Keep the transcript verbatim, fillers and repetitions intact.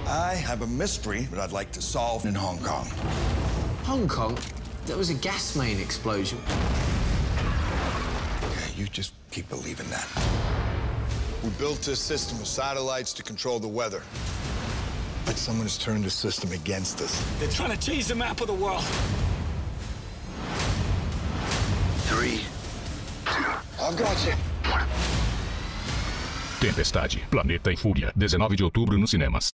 I have a mystery that I'd like to solve in Hong Kong. Hong Kong? There was a gas main explosion. Yeah, you just keep believing that. We built this system of satellites to control the weather. But someone has turned the system against us. They're trying to change the map of the world. Three, two, I've got you. Tempestade, Planeta e Fúria, dezenove de outubro nos cinemas.